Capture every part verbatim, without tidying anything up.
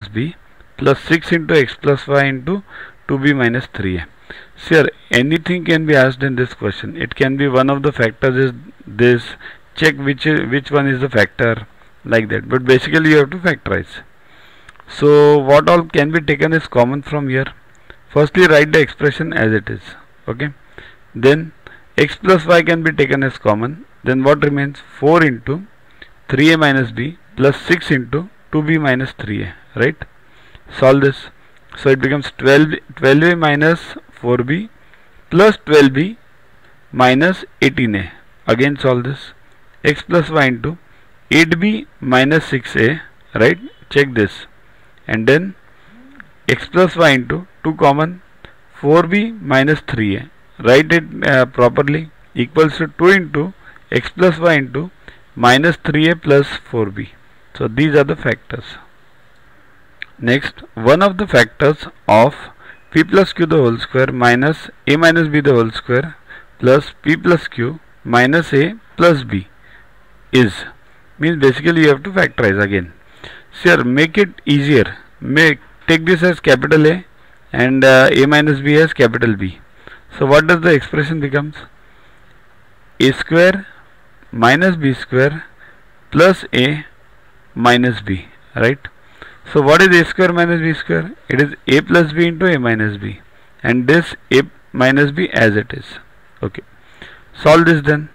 b plus six into x plus y into two b minus three a. Sir, anything can be asked in this question. It can be one of the factors is this, check which which one is the factor, like that, but basically you have to factorize. So what all can be taken as common from here? Firstly, write the expression as it is. Okay, then x plus y can be taken as common. Then what remains? four into three a minus b plus six into two b minus three a, right? Solve this. So it becomes twelve a minus four b plus twelve b minus eighteen a. Again solve this. X plus y into eight b minus six a, right? Check this. And then x plus y into two common, four b minus three a. Write it uh, properly, equals to two into x plus y into minus three a plus four b. So these are the factors. Next, one of the factors of p plus q the whole square minus a minus b the whole square plus p plus q minus a plus b is, means basically you have to factorize again. Sir, make it easier. Make take this as capital A and uh, a minus b as capital B. So what does the expression becomes? A square minus b square plus a minus b, right? So what is a square minus b square? It is a plus b into a minus b, and this a minus b as it is. Okay, solve this then.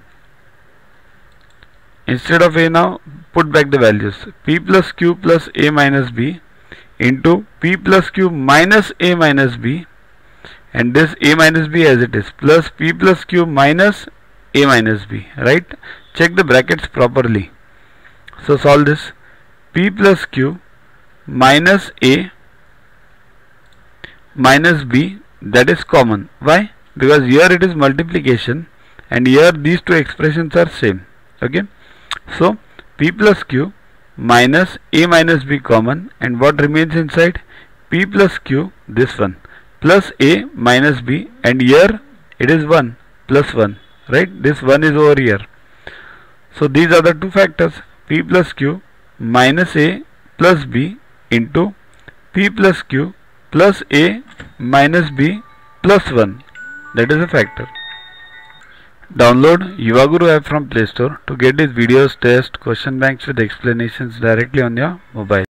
Instead of a now, put back the values. P plus q plus a minus b into p plus q minus a minus b, and this a minus b as it is, plus p plus q minus a minus b, right? Check the brackets properly. So solve this. P plus q minus a minus b, that is common. Why? Because here it is multiplication and here these two expressions are same. Okay, so p plus q minus a minus b common, and what remains inside? P plus q, this one, plus a minus b, and here it is one plus one, right? This one is over here. So these are the two factors, p plus q minus a plus b into p plus q plus a minus b plus one, that is a factor. Download Yuva Guru app from Play Store to get these videos, tests, question banks with explanations directly on your mobile.